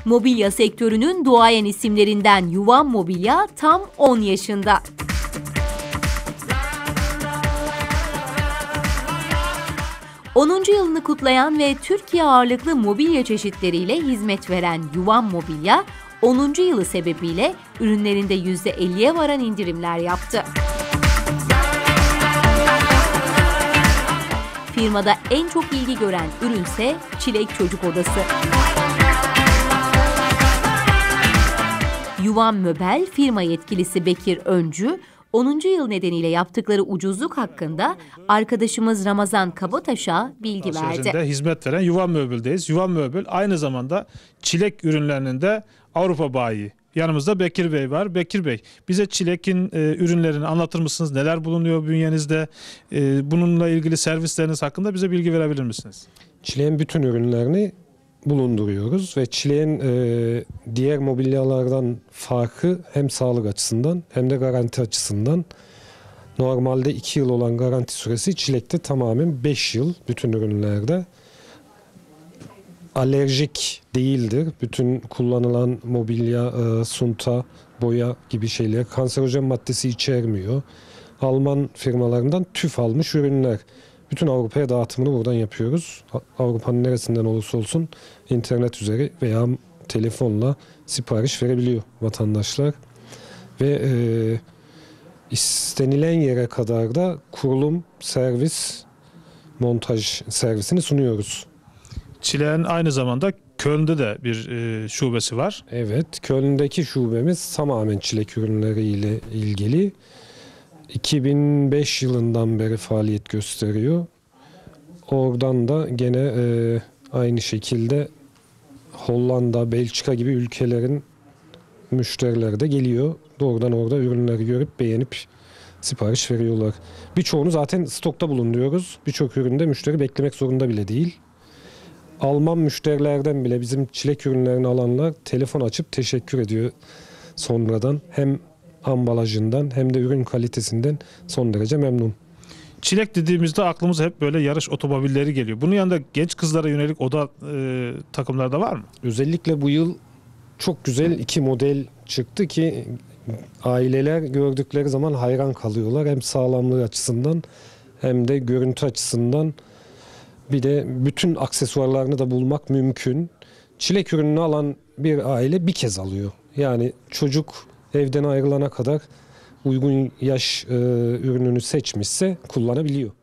Mobilya sektörünün duayen isimlerinden Yuvam Mobilya tam 10 yaşında. ...10. yılını kutlayan ve Türkiye ağırlıklı mobilya çeşitleriyle hizmet veren Yuvam Mobilya, 10. yılı sebebiyle ürünlerinde %50'ye varan indirimler yaptı. Firmada en çok ilgi gören ürünse Çilek Çocuk Odası. Yuvam Möbel firma yetkilisi Bekir Öncü, 10. yıl nedeniyle yaptıkları ucuzluk hakkında arkadaşımız Ramazan Kabataş'a bilgi verdi. Hizmet veren Yuvam Möbel'deyiz. Yuvam Möbel aynı zamanda çilek ürünlerinin de Avrupa bayi. Yanımızda Bekir Bey var. Bekir Bey, bize çilekin ürünlerini anlatır mısınız? Neler bulunuyor bünyenizde? Bununla ilgili servisleriniz hakkında bize bilgi verebilir misiniz? Çileğin bütün ürünlerini bulunduruyoruz ve çileğin diğer mobilyalardan farkı hem sağlık açısından hem de garanti açısından. Normalde 2 yıl olan garanti süresi çilekte tamamen 5 yıl bütün ürünlerde. Alerjik değildir. Bütün kullanılan mobilya, sunta, boya gibi şeyler kanserojen maddesi içermiyor. Alman firmalarından TÜV almış ürünler. Bütün Avrupa'ya dağıtımını buradan yapıyoruz. Avrupa'nın neresinden olursa olsun internet üzeri veya telefonla sipariş verebiliyor vatandaşlar. Ve istenilen yere kadar da kurulum, servis, montaj servisini sunuyoruz. Çileğin aynı zamanda Köln'de de bir şubesi var. Evet, Köln'deki şubemiz tamamen çilek ürünleriyle ilgili. 2005 yılından beri faaliyet gösteriyor. Oradan da gene aynı şekilde Hollanda, Belçika gibi ülkelerin müşterileri de geliyor. Doğrudan orada ürünleri görüp beğenip sipariş veriyorlar. Birçoğunu zaten stokta bulunduruyoruz. Birçok üründe müşteri beklemek zorunda bile değil. Alman müşterilerden bile bizim çilek ürünlerini alanlar telefon açıp teşekkür ediyor sonradan. Hem ambalajından hem de ürün kalitesinden son derece memnun. Çilek dediğimizde aklımıza hep böyle yarış otomobilleri geliyor. Bunun yanında genç kızlara yönelik oda takımları da var mı? Özellikle bu yıl çok güzel 2 model çıktı ki aileler gördükleri zaman hayran kalıyorlar. Hem sağlamlığı açısından hem de görüntü açısından. Bir de bütün aksesuarlarını da bulmak mümkün. Çilek ürününü alan bir aile bir kez alıyor. Yani çocuk evden ayrılana kadar uygun yaş ürününü seçmişse kullanabiliyor.